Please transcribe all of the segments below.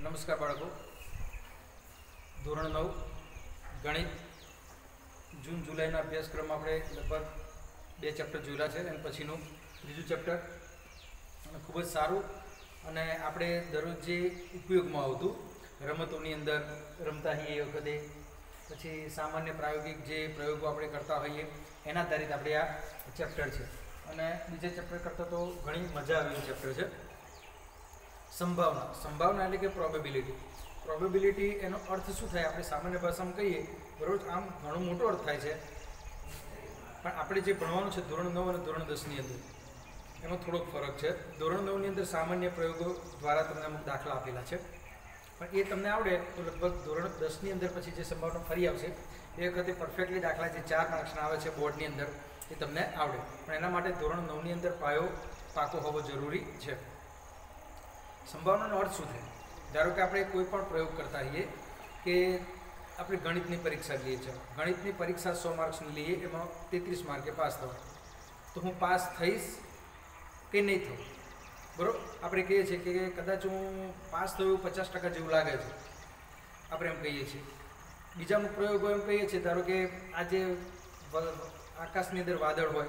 નમસ્કાર બાળકો. ધોરણ 9 ગણિત જૂન જુલાઈના અભ્યાસક્રમ આપણે લગભગ 2 ચેપ્ટર જોયેલા છે અને પછીનું ત્રીજું ચેપ્ટર અને ખૂબ જ સારું અને આપણે દરરોજ જે ઉપયોગમાં આવતું રમતોની અંદર રમતા હોઈએ એ વખતે પછી સામાન્ય પ્રાયોગિક જે પ્રયોગો આપણે કરતા હોઈએ એના આધારિત આપણે આ ચેપ્ટર છે. અને બીજા ચેપ્ટર કરતાં તો ઘણી મજા આવી ચેપ્ટર છે. સંભાવના એટલે કે પ્રોબેબિલિટી એનો અર્થ શું થાય આપણે સામાન્ય ભાષામાં કહીએ બરાબર. આમ ઘણો મોટો અર્થ થાય છે પણ આપણે જે ભણવાનું છે ધોરણ 9 અને ધોરણ 10ની અંદર એમાં થોડોક ફરક છે. ધોરણ 9ની અંદર સામાન્ય પ્રયોગો દ્વારા તમને અમુક દાખલા આપેલા છે પણ એ તમને આવડે તો લગભગ ધોરણ 10ની અંદર પછી જે સંભાવના ફરી આવશે એ વખતે પરફેક્ટલી દાખલા જે 4 માર્ક્સના આવે છે બોર્ડની અંદર એ તમને આવડે. પણ એના માટે ધોરણ 9ની અંદર પાયો પાકો હોવો જરૂરી છે. સંભાવનાનો અર્થ શું થાય? ધારો કે આપણે કોઈ પણ પ્રયોગ કરતા હોઈએ કે આપણે ગણિતની પરીક્ષા લઈએ છીએ. ગણિતની પરીક્ષા 100 માર્ક્સની લઈએ એમાં 33 માર્કે પાસ થવાય તો હું પાસ થઈશ કે નહીં થવું? બરાબર. આપણે કહીએ છીએ કે કદાચ હું પાસ થયું 50% જેવું લાગે છે આપણે એમ કહીએ છીએ. બીજા અમુક પ્રયોગો એમ કહીએ છીએ ધારો કે આજે આકાશની અંદર વાદળ હોય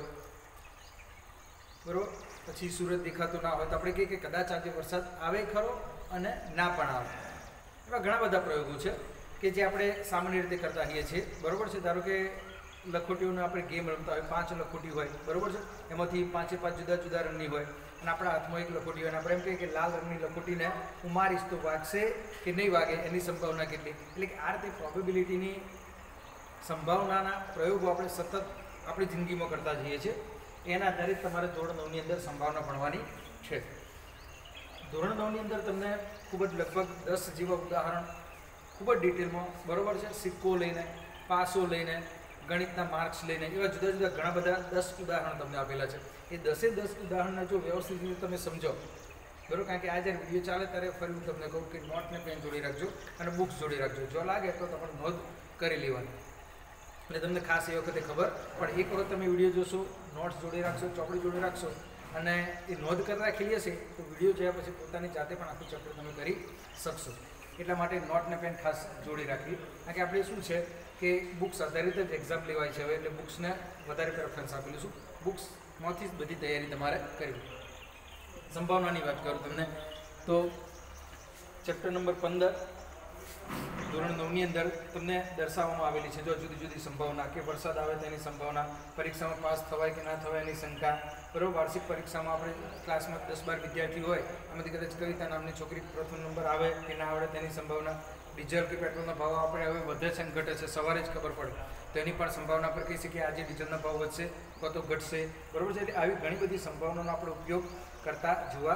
બરાબર પછી સૂરજ દેખાતો ના હોય તો આપણે કહીએ કે કદાચ આજે વરસાદ આવે ખરો અને ના પણ આવે. એવા ઘણા બધા પ્રયોગો છે કે જે આપણે સામાન્ય રીતે કરતા હોઈએ છીએ બરાબર છે. ધારો કે લખોટીઓને આપણે ગેમ રમતા હોય 5 લખોટી હોય બરાબર છે. એમાંથી 5 જુદા જુદા રંગની હોય અને આપણા હાથમાં એક લખોટી હોય અને આપણે એમ કહીએ કે લાલ રંગની લખોટીને હું મારીશ તો વાગશે કે નહીં વાગે એની સંભાવના કેટલી. એટલે કે આ રીતે પ્રોબેબિલિટીની સંભાવનાના પ્રયોગો આપણે સતત આપણી જિંદગીમાં કરતા જઈએ છીએ. એના આધારિત તમારે ધોરણ 9ની અંદર સંભાવના ભણવાની છે. ધોરણ 9ની અંદર તમને ખૂબ જ લગભગ 10 જેવા ઉદાહરણ ખૂબ જ ડિટેલમાં બરાબર છે સિક્કો લઈને પાસો લઈને ગણિતના માર્ક્સ લઈને એવા જુદા જુદા ઘણા બધા 10 ઉદાહરણ તમને આપેલા છે. એ 10 ઉદાહરણને જો વ્યવસ્થિત રીતે તમે સમજો બરાબર. કારણ કે આ જ્યારે વિડીયો ચાલે ત્યારે ફરી હું તમને કહું કે નોટ ને પેન જોડી રાખજો અને બુક્સ જોડી રાખજો. જો લાગે તો તમારે નોંધ કરી લેવાની એટલે તમને ખાસ એ વખતે ખબર પણ એક વખત તમે વિડીયો જોશો નોટ્સ જોડી રાખશો ચોપડી જોડી રાખશો અને એ નોંધ કરી રાખેલી હશે તો વિડીયો જોયા પછી પોતાની જાતે પણ આખું ચેપ્ટર તમે કરી શકશો. એટલા માટે નોટ ને પેન ખાસ જોડી રાખવી. કારણ કે આપણે શું છે કે બુક્સ આધારિત જ એક્ઝામ લેવાય છે હવે એટલે બુક્સને વધારે પ્રેફરન્સ આપેલું છું. બુક્સમાંથી જ બધી તૈયારી તમારે કરવી. સંભાવનાની વાત કરું તમને તો ચેપ્ટર નંબર 15 ધોરણ 9ની અંદર તમને દર્શાવવામાં આવેલી છે. જો જુદી જુદી સંભાવના કે વરસાદ આવે તેની સંભાવના, પરીક્ષામાં પાસ થવાય કે ના થવાય એની શંકા બરાબર. વાર્ષિક પરીક્ષામાં આપણે ક્લાસમાં 10-12 વિદ્યાર્થી હોય એમાંથી કદાચ કવિતા નામની છોકરી પ્રથમ નંબર આવે કે ના આવડે તેની સંભાવના, ડીઝલ કે પેટ્રોલના ભાવ આપણે હવે વધે છે અને ઘટે છે સવારે જ ખબર પડે તો એની પણ સંભાવના પર કહી શકીએ આજે ડીઝલના ભાવ વધશે કાં તો ઘટશે બરાબર છે. એટલે આવી ઘણી બધી સંભાવનાનો આપણે ઉપયોગ કરતા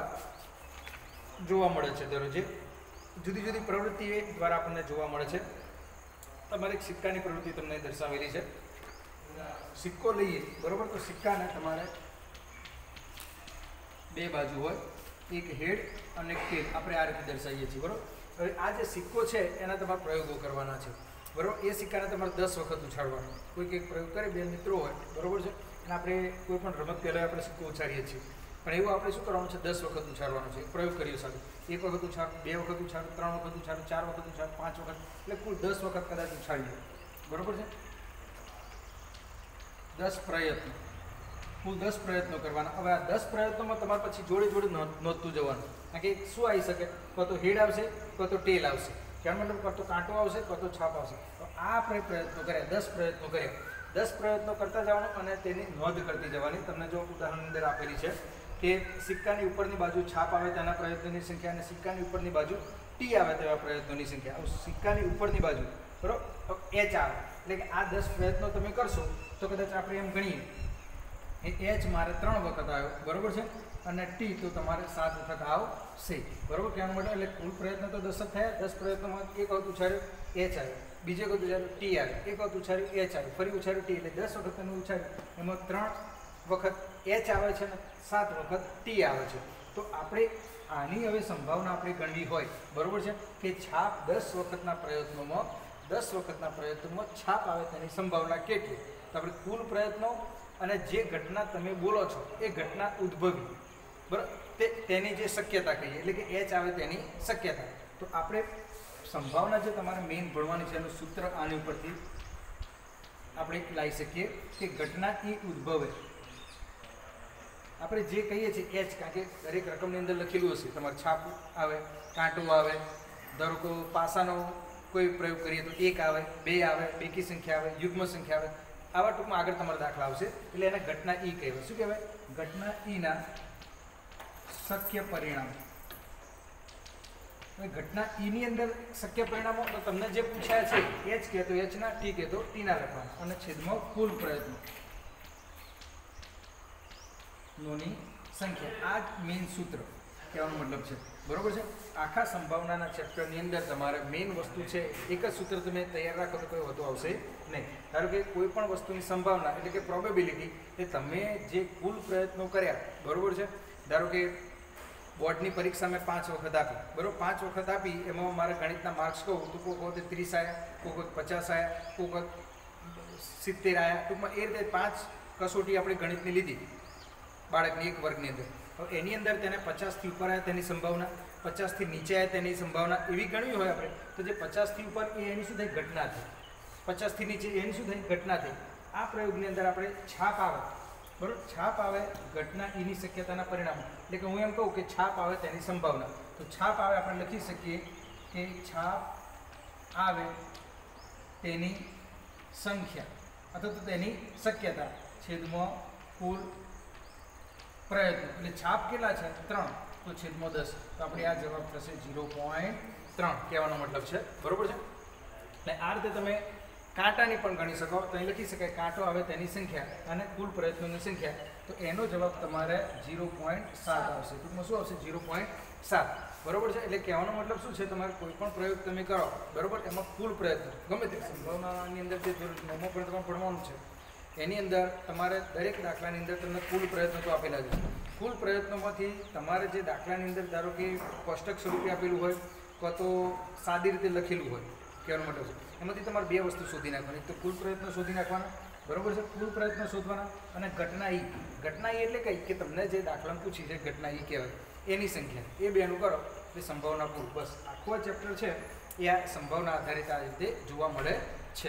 જોવા મળે છે દરરોજે. જુદી જુદી પ્રવૃત્તિ દ્વારા આપણને જોવા મળે છે. તમારે એક સિક્કાની પ્રવૃત્તિ તમને દર્શાવેલી છે. સિક્કો લઈએ બરાબર તો સિક્કાને તમારે 2 બાજુ હોય એક હેડ અને એક ટેલ આપણે આ રીતે દર્શાવીએ છીએ બરાબર. હવે આ જે સિક્કો છે એના તમારે પ્રયોગો કરવાના છે બરાબર. એ સિક્કાને તમારે 10 વખત ઉછાળવાનો. કોઈક એક પ્રયોગ કરે 2 મિત્રો હોય બરાબર છે અને આપણે કોઈ પણ રમત પહેલાં આપણે સિક્કો ઉછાળીએ છીએ પણ એવું આપણે શું કરવાનું છે 10 વખત ઉછાળવાનું છે. પ્રયોગ કરીએ સાથે 1 વખત ઉછાળો, 2 વખત ઉછાળો, 3 વખત ઉછાળો, 4 વખત ઉછાળો, 5 વખત એટલે કુલ 10 વખત કદાચ ઉછાળીએ બરાબર છે. 10 પ્રયત્નો કુલ 10 પ્રયત્નો કરવાના. હવે આ 10 પ્રયત્નોમાં તમારે પછી જોડે જોડે નોંધતું જવાનું. કારણ કે શું આવી શકે કાં તો હેડ આવશે કાં તો ટેલ આવશે ક્યાં મતલબ કાં તો કાંટો આવશે કાં તો છાપ આવશે. તો આ આપણે પ્રયત્નો કર્યા 10 પ્રયત્નો કર્યા 10 પ્રયત્નો કરતા જવાનું અને તેની નોંધ કરતી જવાની. તમને જો ઉદાહરણ અંદર આપેલી છે કે સિક્કાની ઉપરની બાજુ છાપ આવે તેના પ્રયત્નોની સંખ્યા અને સિક્કાની ઉપરની બાજુ ટી આવે તેવા પ્રયત્નોની સંખ્યા. સિક્કાની ઉપરની બાજુ બરાબર એચ આવે એટલે કે આ 10 પ્રયત્નો તમે કરશો તો કદાચ આપણે એમ ગણીએ એચ મારે 3 વખત આવ્યો બરાબર છે અને ટી તો તમારે 7 વખત આવશે બરાબર. કહેવાનો માટે એટલે કુલ પ્રયત્ન તો 10 જ થયા. 10 પ્રયત્નોમાં એક વખત ઉછાળ્યો એચ આવ્યો, બીજે વખત ઉછાળ્યું ટી આવ્યો, એક વખત ઉછાળ્યું એચ આવ્યું, ફરી ઉછાળ્યું ટી એટલે 10 વખત તમે ઉછાળ્યું એમાં 3 વખત એચ આવે છે ને 7 વખત ટી આવે છે. તો આપણે આની હવે સંભાવના આપણે ગણવી હોય બરાબર છે કે છાપ 10 વખતના પ્રયત્નોમાં છાપ આવે તેની સંભાવના કેટલી. તો આપણે કુલ પ્રયત્નો અને જે ઘટના તમે બોલો છો એ ઘટના ઉદ્ભવી બરાબર તેની જે શક્યતા કહીએ, એટલે કે એચ આવે તેની શક્યતા. તો આપણે સંભાવના જે તમારે મેઇન ભણવાની છે એનું સૂત્ર આની ઉપરથી આપણે લાવી શકીએ કે ઘટના ઈ ઉદ્ભવે, આપણે જે કહીએ છીએ એચ, કારણ કે દરેક રકમની અંદર લખેલું હશે, તમારે છાપ આવે, કાંટો આવે, ધારો કે પાસાનો કોઈ પ્રયોગ કરીએ તો 1 આવે, 2 આવે, બેકી સંખ્યા આવે, યુગ્મ સંખ્યા આવે, આવા ટૂંકમાં આગળ તમારા દાખલા આવશે. એટલે એને ઘટના ઈ કહેવાય. શું કહેવાય? ઘટના ઈના શક્ય પરિણામ. ઘટના ઈની અંદર શક્ય પરિણામો તો તમને જે પૂછ્યા છે એચ કહે તો એચના, ટી કહે તો ટીના લખવાના, અને છેદમાં કુલ પ્રયત્નો નોની સંખ્યા. આ જ મેઇન સૂત્ર કહેવાનો મતલબ છે. બરોબર છે? આખા સંભાવનાના ચેપ્ટરની અંદર તમારે મેઇન વસ્તુ છે, એક જ સૂત્ર તમે તૈયાર રાખો તો કોઈ વધુ આવશે નહીં. ધારો કે કોઈ પણ વસ્તુની સંભાવના એટલે કે પ્રોબેબિલિટી એ તમે જે કુલ પ્રયત્નો કર્યા, બરોબર છે, ધારો કે બોર્ડની પરીક્ષા મેં 5 વખત આપી, બરાબર, 5 વખત આપી, એમાં મારા ગણિતના માર્ક્સ કહું તો કોઈક વખતે 30 આવ્યા, કોઈક વખત 50 આવ્યા, કોઈક વખત 70 આવ્યા. ટૂંકમાં એ રીતે 5 કસોટી આપણે ગણિતની લીધી બાળકની એક વર્ગની અંદર. હવે એની અંદર તેને 50થી ઉપર આવ્યા તેની સંભાવના, 50થી નીચે આવ્યા તેની સંભાવના, એવી ગણવી હોય આપણે તો જે 50થી ઉપર એ એની શું થઈ? ઘટના થઈ. 50થી નીચે એની શું થઈ? ઘટના થઈ. આ પ્રયોગની અંદર આપણે છાપ આવે, બરાબર, છાપ આવે ઘટના ઈની શક્યતાના પરિણામો, એટલે કે હું એમ કહું કે છાપ આવે તેની સંભાવના. તો છાપ આવે આપણે લખી શકીએ કે છાપ આવે તેની સંખ્યા અથવા તો તેની શક્યતા છેદમાં કુલ પ્રયત્નો. એટલે છાપ કેટલા છે? 3, તો છેદમાં 10. તો આપણે આ જવાબ થશે 0.3 કહેવાનો મતલબ છે. બરોબર છે? એટલે આ રીતે તમે કાંટાની પણ ગણી શકો. તો અહીં લખી શકાય કાંટો આવે તેની સંખ્યા અને કુલ પ્રયત્નોની સંખ્યા. તો એનો જવાબ તમારે 0.7 આવશે. ટૂંકમાં શું આવશે? 0.7. બરોબર છે? એટલે કહેવાનો મતલબ શું છે? તમારે કોઈ પણ પ્રયોગ તમે કરો, બરોબર, એમાં કુલ પ્રયત્ન ગમે તે સંભાવનાની અંદર જે નવમો પ્રયત્ન ભણવાનું છે એની અંદર તમારે દરેક દાખલાની અંદર તમને કુલ પ્રયત્નો તો આપેલા છે. કુલ પ્રયત્નોમાંથી તમારે જે દાખલાની અંદર ધારો કે કોષ્ટક સ્વરૂપે આપેલું હોય કાં તો સાદી રીતે લખેલું હોય, કહેવાનો મતલબ છે, એમાંથી તમારે 2 વસ્તુ શોધી નાખવાની. તો કુલ પ્રયત્નો શોધી નાખવાના, બરોબર છે, કુલ પ્રયત્નો શોધવાના, અને ઘટના ઈ. ઘટના ઈ એટલે કઈ કે તમને જે દાખલામાં પૂછી છે ઘટના ઈ કહેવાય, એની સંખ્યા. એ બેનું કરો એટલે સંભાવના કુલ. બસ આખો ચેપ્ટર છે એ આ સંભાવના આધારિત આ રીતે જોવા મળે છે.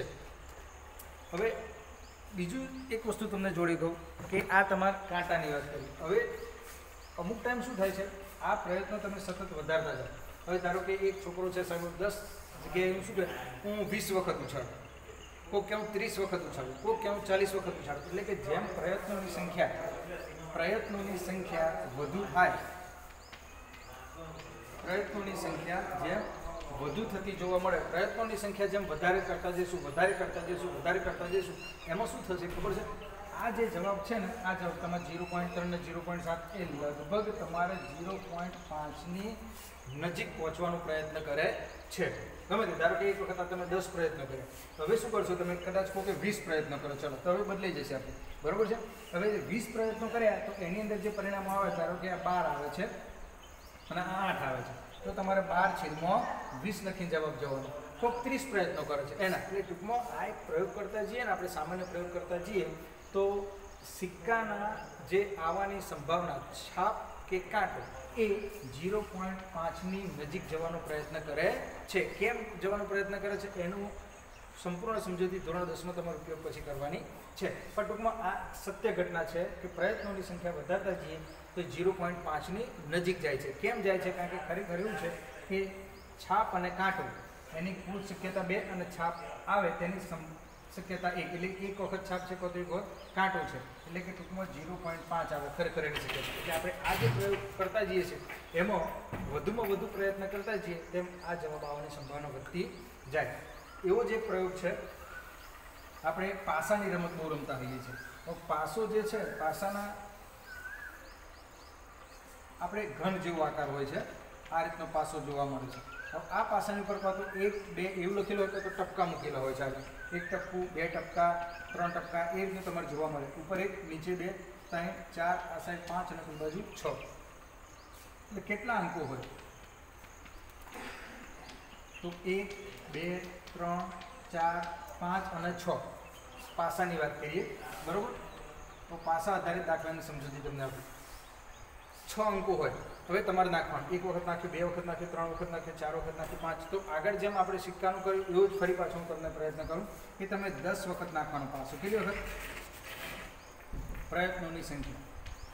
હવે બીજું એક વસ્તુ તમને જોડી કહું કે આ તમારે કાંટાની વાત કરી. હવે અમુક ટાઈમ શું થાય છે, આ પ્રયત્નો તમે સતત વધારતા જાઓ. હવે ધારો કે એક છોકરો છે સાહેબ 10 જગ્યાએ શું કહે હું 20 વખત ઉછાળું, કોઈક કે હું 30 વખત ઉછાળું, કોઈક કે હું 40 વખત ઉછાળું. એટલે કે જેમ પ્રયત્નોની સંખ્યા વધુ થાય, પ્રયત્નોની સંખ્યા જેમ વધુ થતી જોવા મળે, પ્રયત્નોની સંખ્યા જેમ વધારે કરતા જઈશું, એમાં શું થશે ખબર છે? આ જે જવાબ છે ને, આ જવાબ તમારે 0.3 ને 0.7 એ લગભગ તમારે 0.5ની નજીક પહોંચવાનો પ્રયત્ન કરે છે. ગમે તે ધારો કે એક વખત તમે 10 પ્રયત્નો કર્યા, હવે શું કરશો તમે? કદાચ કહો કે 20 પ્રયત્નો કરો, ચલો તો હવે બદલાઈ જશે આપણે, બરોબર છે? હવે 20 પ્રયત્નો કર્યા તો એની અંદર જે પરિણામો આવે, ધારો કે આ 12 આવે છે અને આ 8 આવે છે, તો તમારે 12/20 લખીને જવાબ જવાનો. કોઈક 30 પ્રયત્નો કરે છે એના. એટલે ટૂંકમાં આ એક પ્રયોગ કરતા જઈએ ને આપણે, સામાન્ય પ્રયોગ કરતા જઈએ તો સિક્કાના જે આવવાની સંભાવના, છાપ કે કાંટો, એ 0.5ની નજીક જવાનો પ્રયત્ન કરે છે. કેમ જવાનો પ્રયત્ન કરે છે એનું સંપૂર્ણ સમજૂતી ધોરણ 10માં તમારો ઉપયોગ પછી કરવાની છે. પણ ટૂંકમાં આ સત્ય ઘટના છે કે પ્રયત્નોની સંખ્યા વધારતા જઈએ તો 0.5ની નજીક જાય છે. કેમ જાય છે? કારણ કે ખરેખર એવું છે કે છાપ અને કાંટો એની કુલ શક્યતા 2 અને છાપ આવે તેની શક્યતા 1. એટલે એક વખત છાપ છે તો એક વખત કાંટો છે, એટલે કે ટૂંકમાં 0.5 આવે ખરેખર એની શક્યતા. એટલે આપણે આ જે પ્રયોગ કરતા જઈએ છીએ એમાં વધુમાં વધુ પ્રયત્ન કરતા જઈએ તેમ આ જવાબ આવવાની સંભાવના વધતી જાય. એવો જ એક પ્રયોગ છે, આપણે પાસાની રમત બહુ રમતા હોઈએ છીએ. તો પાસો જે છે, પાસાના આપણે ઘન જેવો આકાર હોય છે, આ રીતનો પાસો જોવા મળે છે. હવે આ પાસાની ઉપર પાછું 1, 2 એવું લખેલું હોય તો ટપકા મૂકેલા હોય છે. આગળ 1 ટપકું, 2 ટપકા, 3 ટપકા, એ રીતનું તમારે જોવા મળે. ઉપર 1, નીચે 2, 3, 4, આ સાઈડ 5 અને કોઈ બાજુ 6. એટલે કેટલા અંકો હોય? તો 1, 2, 3, 4, 5 અને 6 પાસાની વાત કરીએ, બરોબર? તો પાસા આધારિત દાખલાની સમજૂતી તમને આપું. 6 અંકો હોય હવે તમારે નાખવાનું. 1 વખત નાખ્યું, 2 વખત નાખ્યું, 3 વખત નાખ્યું, 4 વખત નાખ્યું, 5. તો આગળ જેમ આપણે સિક્કાનું કર્યું એવું જ ફરી પાછું હું તમને પ્રયત્ન કરું કે તમે 10 વખત નાખવાનું પાછું. કેટલી વખત? પ્રયત્નોની સંખ્યા.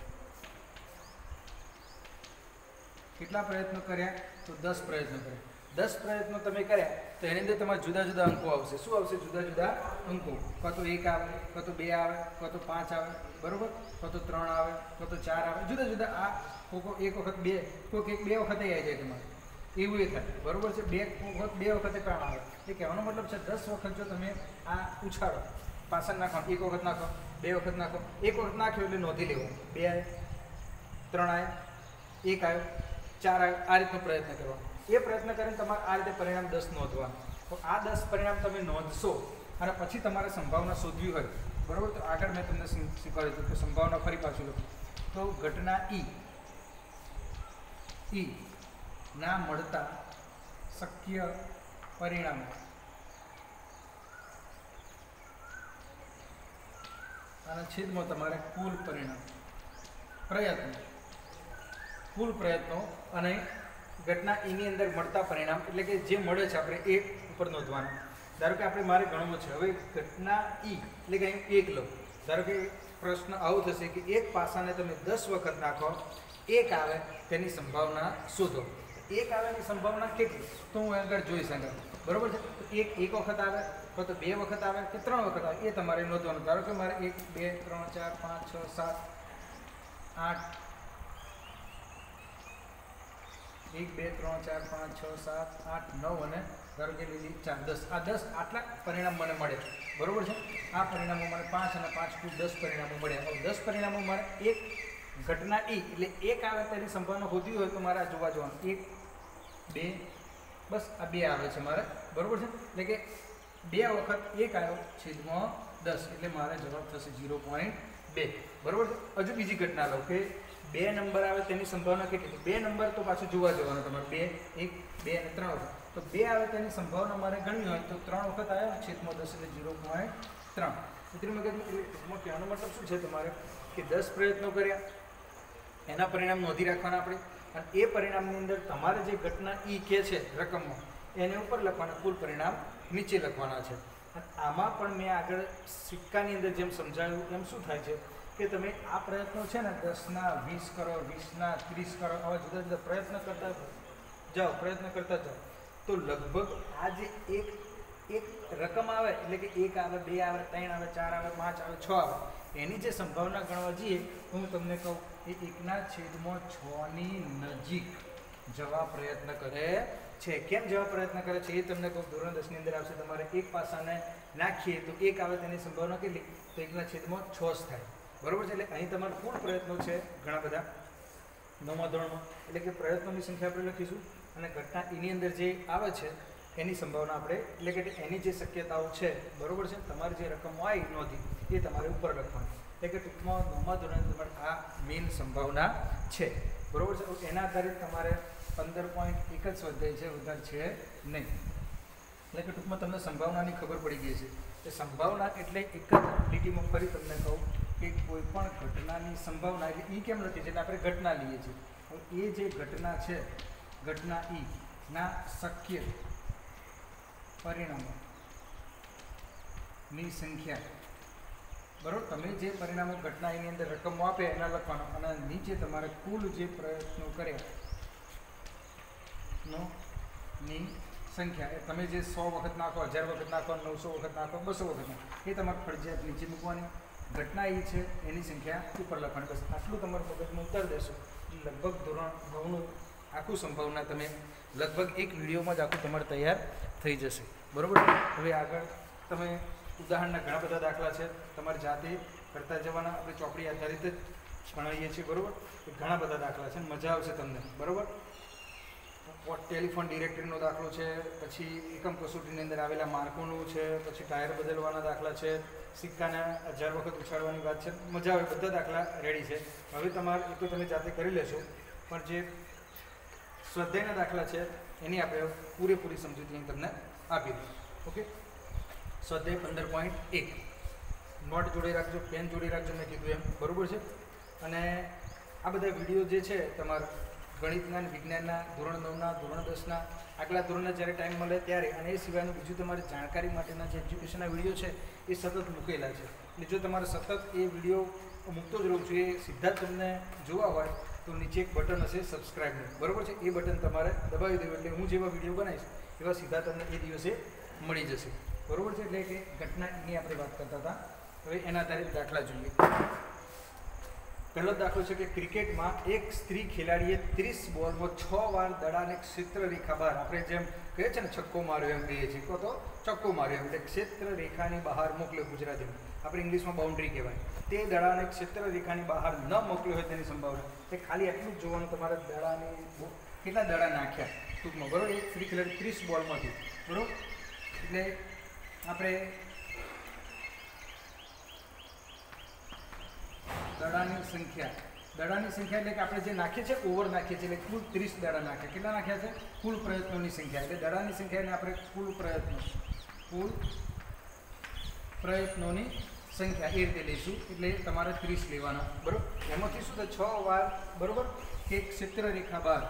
કેટલા પ્રયત્નો કર્યા? તો 10 પ્રયત્નો કર્યા. 10 પ્રયત્નો તમે કર્યા તો એની અંદર તમારે જુદા જુદા અંકો આવશે. શું આવશે? જુદા જુદા અંકો. કાં તો 1 આવે, કાં તો 2 આવે, કાં તો 5 આવે, બરોબર, કાં તો 3 આવે, કાં તો 4 આવે, જુદા જુદા. આ કોઈક 1 વખત 2, કોઈક 1 2 વખતે આવી જાય તમારે, એવું એ થાય, બરોબર છે. 2 વખતે પણ આવે. એ કહેવાનો મતલબ છે 10 વખત જો તમે આ ઉછાળો, પાછળ નાખો, 1 વખત નાખો, 2 વખત નાખો, 1 વખત નાખ્યો એટલે નોંધી લેવો, 2 આવે, 3 આવે, 1 આવ્યો, 4 આવ્યો, આ રીતનો પ્રયત્ન કરવાનો. એ પ્રયત્ન કરીને તમારે આ રીતે પરિણામ 10 નોંધવાનું. તો આ 10 પરિણામ તમે નોંધશો અને પછી તમારે સંભાવના શોધવી હોય, બરાબર. તો આગળ મેં તમને શીખવાડ્યું હતું કે સંભાવના ફરી પાછું લખું તો ઘટના ઈ ના મળતા શક્ય પરિણામ અને છેદમાં તમારે કુલ પરિણામ, કુલ પ્રયત્નો અને ઘટના ઈની અંદર મળતા પરિણામ એટલે કે જે મળે છે આપણે એ ઉપર નોંધવાનું. ધારો કે આપણે મારે ગણવું છે હવે ઘટના ઈ એટલે કે અહીં 1 લો. ધારો કે પ્રશ્ન આવું થશે કે એક પાસાને તમે 10 વખત નાખો, 1 આવે તેની સંભાવના શોધો. 1 આવેની સંભાવના કેટલી? તો હું આગળ જોઈશ આગળ, બરોબર છે. એક વખત આવે, તો 2 વખત આવે કે 3 વખત આવે એ તમારે નોંધવાનું. ધારો કે મારે 1 2 3 4 5 6 7 8 1 2 3 4 5 6 7 8 9 અને ધારો કે લીધી 4 10. આ 10 આટલા પરિણામ મને મળે, બરોબર છે. આ પરિણામો મને 5 અને 5 કુલ 10 પરિણામો મળ્યા. હવે 10 પરિણામો મારે એક ઘટના ઈ એટલે 1 આવે તેની સંભાવના હોતી હોય તો મારે આ જોવા જવાનું 1 2 બસ આ 2 આવે છે મારે, બરોબર છે. એટલે કે 2 વખત 1 આવ્યો છેદમાં 10 એટલે મારે જવાબ થશે 0.2, બરોબર છે. હજુ બીજી ઘટના લો કે 2 નંબર આવે તેની સંભાવના કેટલી? 2 નંબર તો પાછું જોવા જવાનું તમારે 2 1 2 અને 3 વખત. તો 2 આવે તેની સંભાવના મારે ગણવી હોય તો 3 વખત આવ્યો છેદમાં 10 એટલે 0.3. મિત્રો મેં કીધું એમાં કહેવાનો મતલબ શું છે તમારે કે 10 પ્રયત્નો કર્યા એના પરિણામ નોંધી રાખવાના આપણે અને એ પરિણામની અંદર તમારે જે ઘટના ઈ કે છે રકમમાં એને ઉપર લખવાના, કુલ પરિણામ નીચે લખવાના છે. અને આમાં પણ મેં આગળ સિક્કાની અંદર જેમ સમજાવ્યું એમ શું થાય છે કે તમે આ પ્રયત્નો છે ને 10ના 20 કરો, 20ના 30 કરો, આવા જુદા જુદા પ્રયત્ન કરતા જાઓ તો લગભગ આ જે એક રકમ આવે એટલે કે 1 આવે, 2 આવે, 3 આવે, 4 આવે, 5 આવે, 6 આવે એની જે સંભાવના ગણવા જઈએ તો હું તમને કહું એ 1/6ની નજીક જવા પ્રયત્ન કરે છે. કેમ જવા પ્રયત્ન કરે છે એ તમને કહું. ધોરણ 10ની અંદર આવશે તમારે એક પાસાને નાખીએ તો 1 આવે તેની સંભાવના કેટલી? તો 1/6 થાય, બરોબર છે. એટલે અહીં તમારા કુલ પ્રયત્નો છે ઘણા બધા 9મા ધોરણમાં, એટલે કે પ્રયત્નોની સંખ્યા આપણે લખીશું અને ઘટના એની અંદર જે આવે છે એની સંભાવના આપણે એટલે કે એની જે શક્યતાઓ છે, બરોબર છે. તમારે જે રકમો આવી નોંધી એ તમારે ઉપર લખવાની. એટલે કે ટૂંકમાં 9મા ધોરણે તમારે આ મેઇન સંભાવના છે, બરોબર છે. એના આધારિત તમારે 15.1 જ સ્વાધ્યાય છે, વધારે છે નહીં. એટલે કે ટૂંકમાં તમને સંભાવનાની ખબર પડી ગઈ છે. એ સંભાવના એટલે એક જ લીટીમાં ફરી તમને કહું કે કોઈ પણ ઘટનાની સંભાવના એટલે ઈ કેમ લખી છે એટલે આપણે ઘટના લઈએ છીએ. હવે એ જે ઘટના છે ઘટના ઈ ના શક્ય પરિણામોની સંખ્યા, બરોબર. તમે જે પરિણામો ઘટના એની અંદર રકમો આપે એના લખવાનો અને નીચે તમારે કુલ જે પ્રયત્નો કર્યા ની સંખ્યા તમે જે 100 વખત નાખો, 1000 વખત નાખો, 900 વખત નાખો, 200 વખત નાખો એ તમારે ફરજિયાત નીચે મૂકવાની. ઘટના એ છે એની સંખ્યા ઉપર લખવાની. બસ આટલું તમારું મગજમાં ઉતાર દેશો લગભગ ધોરણ 9નું આખું સંભાવના તમે લગભગ એક વિડીયોમાં જ આખું તમારે તૈયાર થઈ જશે, બરાબર. હવે આગળ તમે ઉદાહરણના ઘણા બધા દાખલા છે તમારી જાતે કરતા જવાના. આપણે ચોપડી આધારિત જ ભણાવીએ છીએ, બરાબર. ઘણા બધા દાખલા છે, મજા આવશે તમને, બરાબર. ટેલિફોન ડિરેક્ટરીનો દાખલો છે, પછી એકમ કસોટીની અંદર આવેલા માર્કોનું છે, પછી ટાયર બદલવાના દાખલા છે, સિક્કાને 1000 વખત ઉછાળવાની વાત છે. મજા આવે, બધા દાખલા રેડી છે. હવે તમારે એક તો તમે જાતે કરી લેશો પણ જે સ્વાધ્યાયના દાખલા છે એની આપણે પૂરેપૂરી સમજૂતી તમને આપી દઉં. ઓકે, સ્વાધ્યાય 15.1 નોટ જોડી રાખજો, પેન જોડી રાખજો, મેં કીધું એમ, બરાબર છે. અને આ બધા વિડીયો જે છે તમારા ગણિતના અને વિજ્ઞાનના ધોરણ 9ના ધોરણ 10ના આગલા ધોરણના જ્યારે ટાઈમ મળે ત્યારે, અને એ સિવાયનું બીજું તમારી જાણકારી માટેના જે એજ્યુકેશનના વિડીયો છે એ સતત મૂકેલા છે. એટલે જો તમારે સતત એ વિડીયો મૂકતો જ રહું છું, એ સીધા તમને જોવા હોય તો નીચે એક બટન હશે સબસ્ક્રાઈબનું, બરાબર છે. એ બટન તમારે દબાવી દેવું એટલે હું જેવા વિડીયો બનાવીશ એવા સીધા તમને એ દિવસે મળી જશે, બરાબર છે. એટલે કે ઘટના એની આપણે વાત કરતા હતા. હવે એના આધારે દાખલા જોઈએ. પહેલો દાખલો છે કે ક્રિકેટમાં એક સ્ત્રી ખેલાડીએ 30 બોલમાં 6 વાર દડાને ક્ષેત્ર રેખા બહાર, આપણે જેમ કહીએ છીએ ને છક્કો માર્યો એમ કહીએ છીએ, તો ચોક્કો માર્યો એટલે ક્ષેત્ર રેખાની બહાર મોકલ્યો, ગુજરાતીમાં આપણે ઇંગ્લિશમાં બાઉન્ડ્રી કહેવાય. તે દડાને ક્ષેત્ર રેખાની બહાર ન મોકલ્યો હોય તેની સંભાવના. તે ખાલી એટલું જ જોવાનું તમારે દડાની કેટલા દડા નાખ્યા ટૂંકમાં, બરાબર. એક સ્ત્રી ખેલાડી 30 બોલમાંથી, બરાબર. એટલે આપણે દડાની સંખ્યા એટલે કે આપણે જે નાખીએ છીએ ઓવર નાખીએ છીએ એટલે કુલ 30 દડા નાખ્યા. કેટલા નાખ્યા છે? કુલ પ્રયત્નોની સંખ્યા. એટલે દડાની સંખ્યાને આપણે કુલ પ્રયત્નોની સંખ્યા એ રીતે લઈશું. એટલે તમારે 30 લેવાના, બરાબર. એમાંથી શું થાય? 6 વાર, બરાબર, કે ક્ષેત્ર રેખા બહાર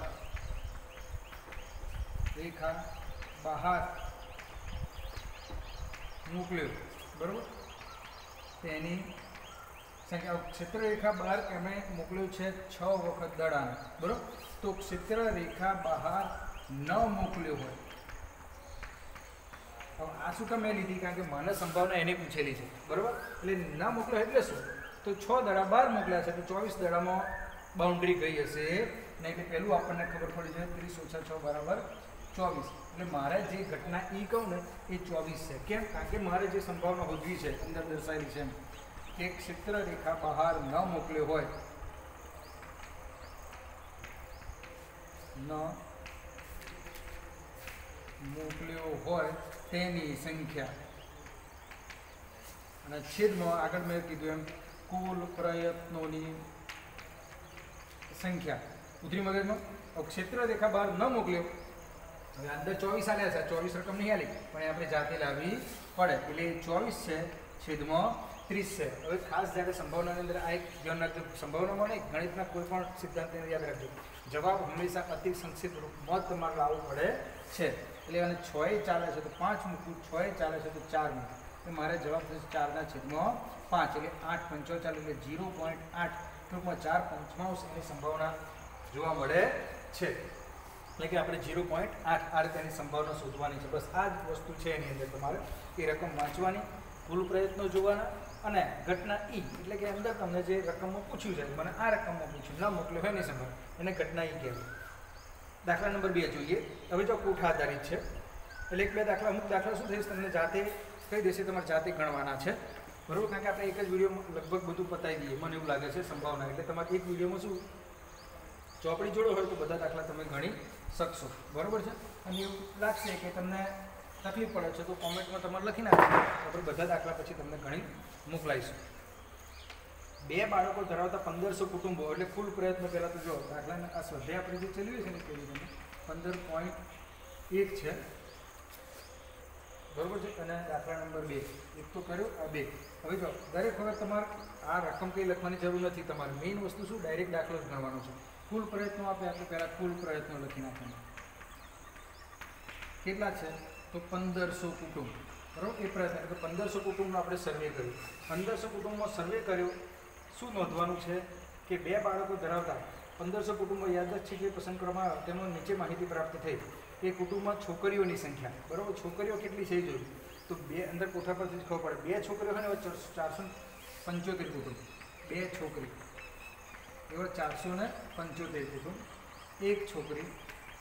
મોકલ્યો, બરાબર. તેની સંખ્યા ક્ષેત્ર રેખા બહાર એમણે મોકલ્યું છે 6 વખત દડાને, બરાબર. તો ક્ષેત્ર રેખા બહાર ન મોકલ્યો હોય, હવે આ શું કામ મેં લીધી? કારણ કે મને સંભાવના એને પૂછેલી છે, બરાબર. એટલે ના મોકલ્યો એટલે શું? તો 6 દડા બહાર મોકલ્યા છે, તો 24 દડામાં બાઉન્ડ્રી ગઈ હશે ને. એટલે પહેલું આપણને ખબર પડી જાય 30 - 6 = 24. એટલે મારે જે ઘટના ઈ કહું ને એ 24 છે. કેમ? કારણ કે મારે જે સંભાવના હોદવી છે અંદર દર્શાવેલી છે એમ કે ક્ષેત્ર રેખા બહાર ન મોકલ્યો હોય તેની સંખ્યા, અને છેદમાં આગળ મેં કીધું એમ કુલ પ્રયત્નોની સંખ્યા. ઉતરી મગજમાં. ક્ષેત્ર રેખા બહાર ન મોકલ્યો, હવે અંદર 24 આલ્યા છે, 24 રકમ નહીં આલી પણ આપણે જાતે લાવવી પડે. એટલે 24 છે છેદમાં 30 છે. હવે ખાસ જ્યારે સંભાવનાની અંદર આ એક ધ્યાન રાખજો, સંભાવનામાં નહીં, ગણિતના કોઈ પણ સિદ્ધાંતને યાદ રાખજો, જવાબ હંમેશા અતિ સંક્ષિપ્ત રૂપમાં તમારે લાવવું પડે છે. એટલે અને 6 ચાલે છે તો 5 મૂકવું, 6 ચાલે છે તો 4 મૂકવું. એટલે મારે જવાબ થશે 4 / 5 એટલે 8 × 5 એટલે 0.8 ટૂંકમાં 4/5 એની સંભાવના જોવા મળે છે. એટલે કે આપણે 0.8 આ રીતેની સંભાવના શોધવાની છે. બસ આ જ વસ્તુ છે એની અંદર. તમારે એ રકમ વાંચવાની, કુલ પ્રયત્નો જોવાના, અને ઘટના ઈ એટલે કે અંદર તમને જે રકમમાં પૂછ્યું છે, મને આ રકમમાં પૂછ્યું, ના મોકલ્યો હોય એની સંભાવના, એને ઘટના ઈ કહેવાય. દાખલા નંબર 2 જોઈએ. હવે જો કોઠા આધારિત છે એટલે 1-2 દાખલા, અમુક દાખલા શું થઈશ તમને જાતે કહી દેશે, તમારે જાતે ગણવાના છે, બરાબર. કારણ કે આપણે એક જ વિડીયોમાં લગભગ બધું પતાવી દઈએ, મને એવું લાગે છે સંભાવના. એટલે તમારે એક વિડીયોમાં શું ચોપડી જોડો હોય તો બધા દાખલા તમે ગણી શકશો, બરાબર છે. અને એવું લાગશે કે તમને તકલીફ પડે છે તો કોમેન્ટમાં તમારે લખી નાખજો, આપણે બધા દાખલા પછી તમને ગણી મોકલાઈશું. 2 બાળકો ધરાવતા 1500 કુટુંબો, એટલે કુલ પ્રયત્ન. પહેલાં તો જો દાખલાના આ સ્વાધ્યાય આપણે જે ચલાવીએ છીએ ને કેવી રીતે 15.1 છે, બરાબર છે. અને દાખલા નંબર 2 એક તો કર્યો, આ 2. હવે જો દરેક વખત તમારે આ રકમ કંઈ લખવાની જરૂર નથી. તમારે મેઇન વસ્તુ શું, ડાયરેક્ટ દાખલો જ ગણવાનો છે. કુલ પ્રયત્નો આપે, આપણે પહેલાં કુલ પ્રયત્નો લખી નાખવાના. કેટલા છે? તો 1500 કુટુંબ, બરાબર. એ પ્રયત્ન એટલે 1500 કુટુંબનો આપણે સર્વે કર્યો. 1500 કુટુંબમાં સર્વે કર્યો. શું નોંધવાનું છે કે 2 બાળકો ધરાવતા 1500 કુટુંબો યાદચ્છિક જે પસંદ કરવામાં આવે તેમાં નીચે માહિતી પ્રાપ્ત થઈ. એ કુટુંબમાં છોકરીઓની સંખ્યા, બરાબર. છોકરીઓ કેટલી છે એ જોયું તો 2 અંદર કોઠા પરથી જ ખબર પડે. 2 છોકરીઓ હોય ને 475 કુટુંબ, 2 છોકરી એવા 475 કુટુંબ, 1 છોકરી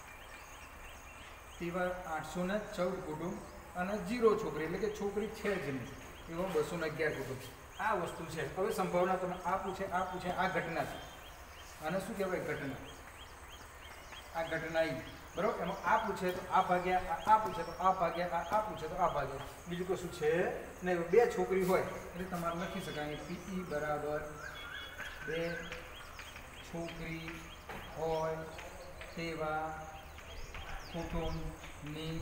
તેવા 814 કુટુંબ, અને 0 છોકરી એટલે કે છોકરી છે જ નહીં એવા 211 કુટુંબ. આ વસ્તુ છે. હવે સંભાવના તમે આ પૂછે, આ ઘટના છે. આને શું કહેવાય? ઘટના. આ ઘટના ઈ, બરાબર. એમાં આ પૂછે તો આ ભાગ્યા આ પૂછે તો આ ભાગ્યા આ પૂછે તો આ ભાગ્યા, બીજું કશું છે નહીં. 2 છોકરી હોય એટલે તમારે લખી શકાય PE = 2 છોકરી હોય તેવા કુટુંબની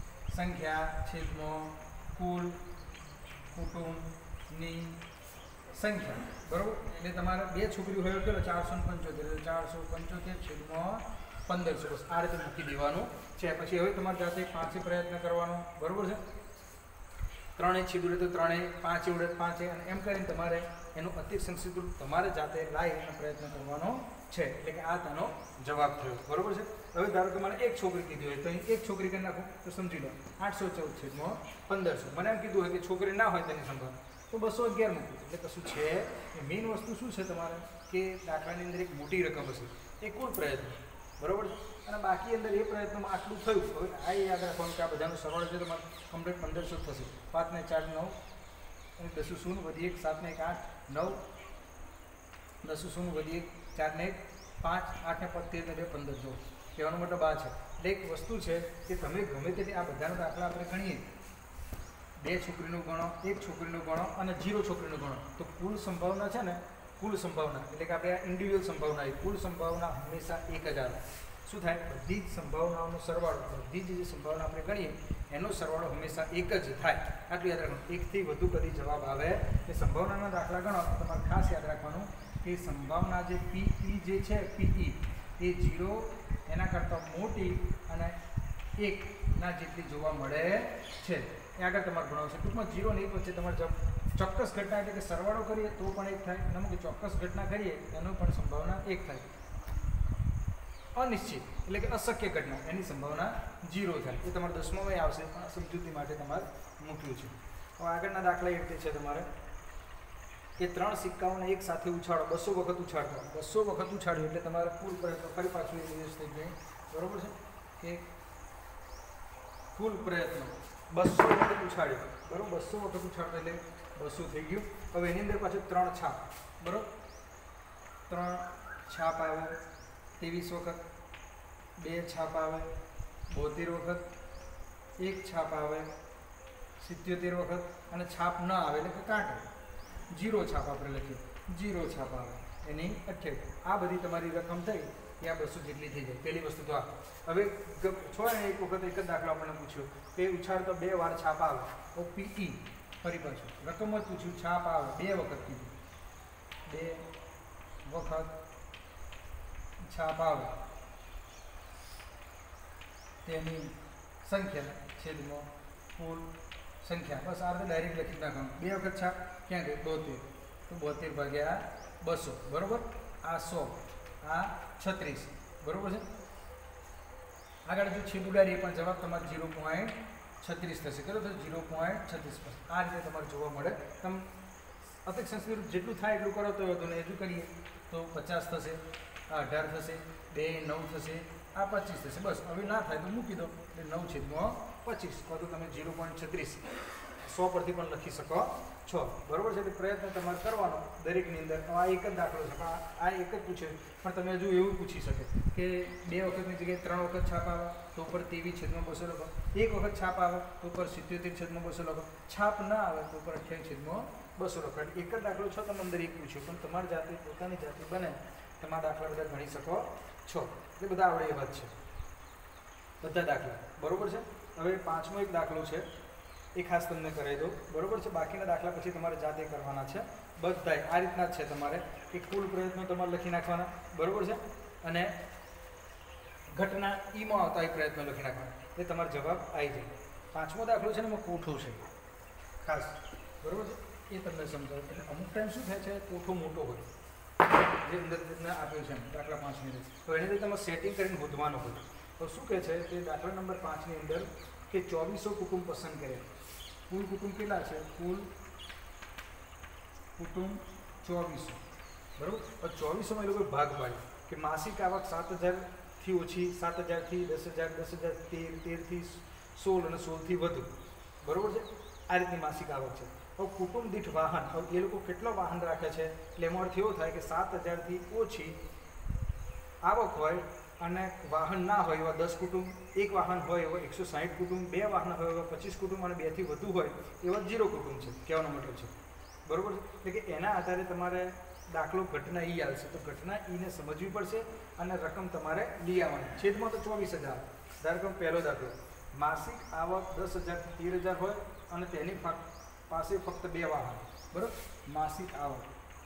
સંખ્યા છેદમાં કુલ કુટુંબની સંખ્યા, બરાબર. એટલે તમારે 2 છોકરીઓ હોય તો 475 475 છેદમાં 1500 બસ આ રીતે મૂકી દેવાનું છે. પછી હવે તમારે જાતે 5 પ્રયત્ન કરવાનો, બરાબર છે. 3 છેદ ઉડે તો 3, 5 ઉડે 5, અને એમ કરીને તમારે એનું અતિશંક સૂત્ર તમારે જાતે લાવી અને પ્રયત્ન કરવાનો છે. એટલે કે આ તેનો જવાબ થયો, બરાબર છે. હવે ધારો કે મને 1 છોકરી કીધી હોય તો અહીં 1 છોકરી કરી નાખો તો સમજી લો 814 છેદમાં 1500. મને એમ કીધું હોય કે છોકરી ના હોય તેની સંભાવના તો 211 મૂકવું. એટલે કશું છે એ મેઇન વસ્તુ શું છે તમારે કે દાખલાની અંદર એક મોટી રકમ હશે એ કુલ પ્રયત્ન, બરાબર છે. અને બાકી અંદર એ પ્રયત્નમાં આટલું થયું. હવે આ યાદ રાખવાનું કે આ બધાનો સરવાળો છે તમારે કમ્પ્લીટ 1500 થશે. 5 ને 4 9 અને 10 0 વધી 1 7 ને 1 8 9 10 0 વધી 1 4 ને 1 5 8 ને 13 ને 2 15 જો કહેવાનો મતલબ આ છે. એટલે એક વસ્તુ છે કે તમે ગમે તેટલી આ બધાનો દાખલા આપણે ગણીએ 2 છોકરીનું ગણો, 1 છોકરીનું ગણો અને 0 છોકરીનું ગણો તો કુલ સંભાવના છે ને, કુલ સંભાવના એટલે કે આપણે આ ઇન્ડિવિડ્યુઅલ સંભાવના કુલ સંભાવના હંમેશા 1000 શું થાય? બધી જ સંભાવનાઓનો સરવાળો, બધી જ જે સંભાવના આપણે ગણીએ એનો સરવાળો હંમેશા 1 જ થાય. આટલું યાદ રાખવાનું. 1 થી વધુ કદી જવાબ આવે એ સંભાવનાના દાખલા ગણો તો તમારે ખાસ યાદ રાખવાનું કે સંભાવના જે પીઈ જે છે પીઈ એ 0 એના કરતાં મોટી અને 1 ના જેટલી જોવા મળે છે. એ આગળ તમારે ભણાવશે. ટૂંકમાં 0 ને 1 વચ્ચે તમારે ચોક્કસ ઘટના એટલે કે સરવાળો કરીએ તો પણ 1 થાય અને અમુક ચોક્કસ ઘટના કરીએ એનો પણ સંભાવના 1 થાય. અનિશ્ચિત એટલે કે અશક્ય ઘટના એની સંભાવના 0 થાય. એ તમારે 10માં આવશે પણ સમજૂતી માટે તમારે મૂક્યું છે. હવે આગળના દાખલા એ રીતે છે તમારે કે 3 સિક્કાઓને એક સાથે ઉછાળો, 200 વખત ઉછાળતો. 200 વખત ઉછાળ્યું એટલે તમારે કુલ પ્રયત્ન ફરી પાછું એ નિવેશ થઈ જાય, બરાબર છે. કે કુલ પ્રયત્ન 200 વખત ઉછાળ્યો, બરાબર. 200 વખત ઉછાળતો એટલે 200 થઈ ગયું. હવે એની અંદર પાછું 3 છાપ, બરાબર. 3 છાપ આવે 23 વખત, 2 છાપ આવે 72 વખત, 1 છાપ આવે 77 વખત અને છાપ ન આવે એટલે કે કાંટો 0 છાપ આપણે લખીએ 0 છાપ આવે એની 28. આ બધી તમારી રકમ થઈ એ આ 200 જેટલી થઈ જાય. પહેલી વસ્તુ તો આ. હવે છો ને એક વખત એક જ દાખલો આપણને પૂછ્યો કે ઉછાળતો 2 વાર છાપ આવે તો પીઈ ફરી પાછું રકમ જ પૂછ્યું છાપ આવે 2 વખત કીધું 2 વખત છાપ આવે તેની સંખ્યા છેદમાં કુલ સંખ્યા. બસ આ રીતે ડાયરેક્ટ લખી નાખવાનું. 2 વખત છાપ ક્યાં ગઈ 72 તો 72 ભાગ્યા 200, બરાબર. આ 100 આ 36, બરાબર છે. આગળ જો છેદ ઉડાડીએ પણ જવાબ તમારે 0.36 થશે. કેટલો થશે? 0.36. આ રીતે તમારે જોવા મળે. તમે અપેક્ષા જેટલું થાય એટલું કરો તો વધુ ને હજુ કરીએ તો 50 થશે, આ 18 થશે, 2 9 થશે, આ 25 થશે. બસ હવે ના થાય તો મૂકી દો એટલે 9 છેદમાં 25 તો તમે 0.36 100 પરથી પણ લખી શકો છો, બરાબર છે. એટલે પ્રયત્ન તમારે કરવાનો દરેકની અંદર. આ એક જ દાખલો છે પણ આ એક જ પૂછે પણ તમે હજુ એવું પૂછી શકે કે 2 વખતની જગ્યાએ 3 વખત છાપ આવે તો ઉપર 23 છેદમાં 200 લખો, 1 વખત છાપ આવે તો ઉપર 77 છેદમાં 200 લખો, છાપ ના આવે તો ઉપર 28 છેદમાં 200 લખો. એટલે એક જ દાખલો છો તમે અંદર એક પૂછ્યું પણ તમારી જાતે પોતાની જાતે બને તમારા દાખલા બધા ગણી શકો છો. એટલે બધા આવડે એ વાત છે બધા દાખલા, બરાબર છે. હવે 5મો એક દાખલો છે એ ખાસ તમને કરાવી દો, બરાબર છે. બાકીના દાખલા પછી તમારે જાતે કરવાના છે બધાય. આ રીતના જ છે તમારે કે કુલ પ્રયત્નો તમારે લખી નાખવાના, બરાબર છે. અને ઘટના ઈમાં આવતા એ પ્રયત્નો લખી નાખવાના એટલે તમારો જવાબ આવી જાય. 5મો દાખલો છે ને એમાં કોઠો છે ખાસ, બરાબર છે. એ તમને સમજાવું. એટલે અમુક ટાઈમ શું થાય છે કોઠો મોટો હોય જે અંદર આપ્યું છે દાખલા 5ની અંદર તો એની અંદર તમે સેટિંગ કરીને શોધવાનું હોય. તો શું કહે છે કે દાખલા નંબર 5ની અંદર કે 2400 કુટુંબ પસંદ કરે. કુલ કુટુંબ કેટલા છે? કુલ કુટુંબ 2400, બરાબર. 2400માં એ લોકોએ ભાગ પાડ્યો કે માસિક આવક 7000થી ઓછી, 7000થી 10,000, 10,000 13થી 16 અને 16થી વધુ, બરાબર છે. આ રીતની માસિક આવક છે. હવે કુટુંબ દીઠ વાહન, હવે એ લોકો કેટલા વાહન રાખે છે એટલે એમાં અર્થ એવો થાય કે 7000થી ઓછી આવક હોય અને વાહન ના હોય એવા 10 કુટુંબ, 1 વાહન હોય એવા 160 કુટુંબ, 2 વાહન હોય એવા 25 કુટુંબ અને 2થી વધુ હોય એવા 0 કુટુંબ છે, કહેવાનો મતલબ છે, બરાબર છે. એટલે કે એના આધારે તમારે દાખલો ઘટના ઈ આવશે તો ઘટના ઈને સમજવી પડશે અને રકમ તમારે લઈ આવવાની. છેદમાં તો 24,000. ધારો કે પહેલો દાખલો માસિક આવક 10,000થી 13,000 હોય અને તેની પાસે ફક્ત 2 વાહન, બરાબર. માસિક આવક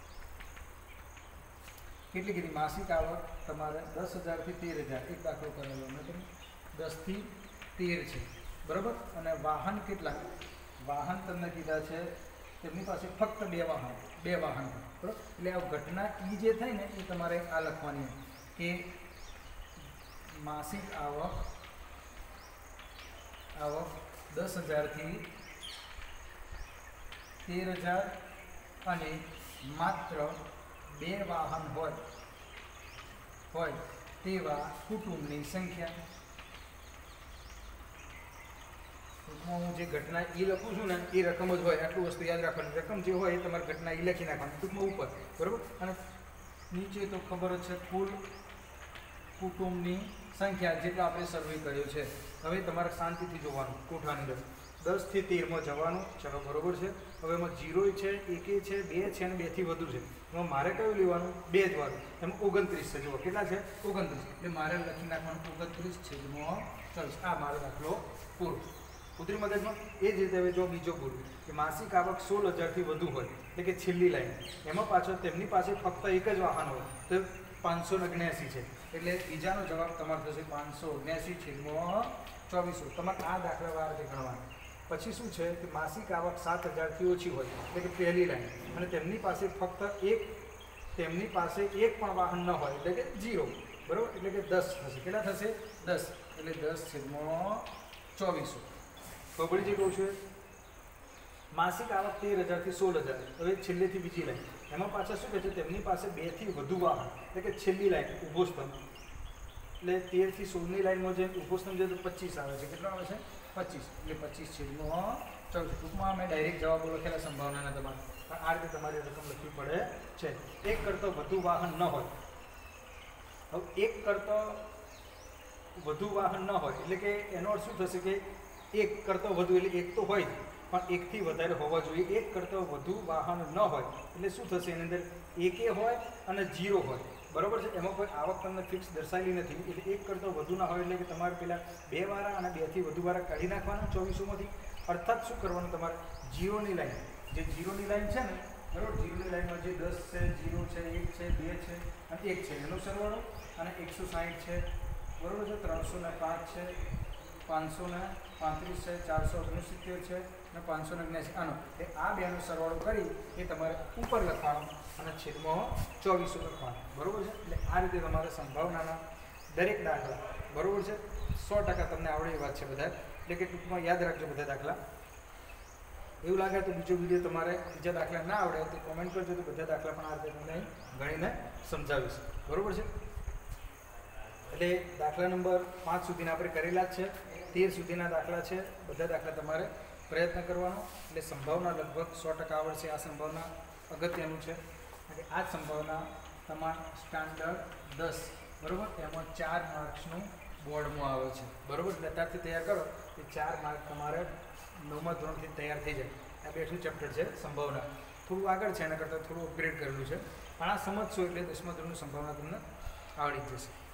કેટલી કીધી? માસિક આવક તમારે 10,000 થી 13,000 એક દાખલો કરેલો મેં તમે 10 થી 13 છે બરાબર. અને વાહન કેટલા? વાહન તમને કીધા છે તેમની પાસે ફક્ત બે વાહન બરાબર. એટલે આ ઘટના ઈ જે થાય ને એ તમારે આ લખવાની કે માસિક આવક 10,000 થી 13,000 અને માત્ર બે વાહન હોય તેવા કુટુંબની સંખ્યા. ટૂંકમાં હું જે ઘટના ઈ લખું છું ને એ રકમ જ હોય, આટલું વસ્તુ યાદ રાખવાની. રકમ જે હોય એ તમારે ઘટના ઈ લખી નાખવાની ટૂંકમાં ઉપર બરાબર. અને નીચે તો ખબર જ છે કુલ કુટુંબની સંખ્યા જેટલો આપણે સર્વે કર્યો છે. હવે તમારે શાંતિથી જોવાનું કોઠાની અંદર 10 થી 13 જવાનું. ચલો બરોબર છે. હવે એમાં 0 છે, 1 છે, 2 છે અને 2 થી વધુ છે. એમાં મારે કયું લેવાનું? 2 જ વાળું. એમાં 29 છે. જુઓ કેટલા છે? 29. એટલે મારે લખી નાખવાનું 29/40. આ મારો દાખલો પૂરો. ઉતરી મગજમાં. એ જ રીતે હવે જો બીજો બોલું કે માસિક આવક 16,000 થી વધુ હોય એટલે કે છેલ્લી લાઈન એમાં પાછળ તેમની પાસે ફક્ત એક જ વાહન હોય તો 579 છે. એટલે બીજાનો જવાબ તમારો થશે 579/2400. તમારે આ દાખલા વાર ગણવાના. પછી શું છે કે માસિક આવક 7,000 થી ઓછી હોય એટલે કે પહેલી લાઈન અને તેમની પાસે ફક્ત એક પણ વાહન ન હોય એટલે કે 0 બરાબર. એટલે કે 10 થશે. કેટલા થશે? 10. એટલે 10/2400. બબડી જે કહું છું માસિક આવક 13,000 થી 16,000. હવે છેલ્લેથી બીજી લાઈન એમાં પાછા શું કહે છે? તેમની પાસે 2 થી વધુ વાહન એટલે કે છેલ્લી લાઈન ઊભો સ્તંભ. એટલે 13 થી 16ની લાઈનમાં જે ઊભો સ્તંભ છે તો 25 આવે છે. કેટલો આવે છે? 25. એટલે 25/24. ટૂંકમાં મેં ડાયરેક્ટ જવાબો લખેલા સંભાવનાના તમારે, પણ આ રીતે તમારી રકમ લખવી પડે છે. એક કરતાં વધુ વાહન ન હોય. હવે એક કરતાં વધુ વાહન ન હોય એટલે કે એનો અર્થ શું થશે કે એક કરતાં વધુ એટલે એક તો હોય પણ એકથી વધારે હોવા જોઈએ. એક કરતાં વધુ વાહન ન હોય એટલે શું થશે? એની અંદર એકે હોય અને 0 હોય બરાબર છે. એમાં કોઈ આવક તમને ફિક્સ દર્શાવેલી નથી. એટલે એક કરતાં વધુ ના હોય એટલે કે તમારે પેલા 2 વાળા અને 2 થી વધુ વાળા કાઢી નાખવાના 2400માંથી. અર્થાત શું કરવાનું? તમારે 0ની લાઈન જે 0ની લાઈન છે ને બરાબર. 0ની લાઈનમાં જે 10 છે, 0 છે, 1 છે, 2 છે અને 1 છે એનો સરવાળો અને 160 છે બરાબર છે, 305 છે, 535 છે, 469 છે અને 579. આનો એ આ બેનો સરવાળો કરી એ તમારે ઉપર લખવાનો અને છેદમાં 2400 લખવાનો બરાબર છે. એટલે આ રીતે તમારે સંભાવનાના દરેક દાખલા બરાબર છે 100% તમને આવડે એ વાત છે બધા. એટલે કે ટૂંકમાં યાદ રાખજો બધા દાખલા. એવું લાગે તો બીજો વિડીયો તમારે બીજા દાખલા ના આવડે તો કોમેન્ટ કરજો તો બધા દાખલા પણ આ રીતે તમને ગણીને સમજાવીશ બરાબર છે. એટલે દાખલા નંબર 5 સુધીના આપણે કરેલા જ છે. 13 સુધીના દાખલા છે. બધા દાખલા તમારે પ્રયત્ન કરવાનો એટલે સંભાવના લગભગ 100% આવડશે. આ સંભાવના અગત્યનું છે એટલે આ જ સંભાવના તમારા સ્ટાન્ડર્ડ 10 બરાબર એમાં 4 માર્ક્સનું બોર્ડમાં આવે છે બરાબર. એટલે અત્યારથી તૈયાર કરો એ 4 માર્ક તમારે 9મા ધોરણથી તૈયાર થઈ જાય. આ બેઠું ચેપ્ટર છે સંભાવના. થોડું આગળ છે એના કરતાં થોડું અપગ્રેડ કરેલું છે પણ આ સમજશો એટલે 10મા ધોરણની સંભાવના તમને આવડી જશે.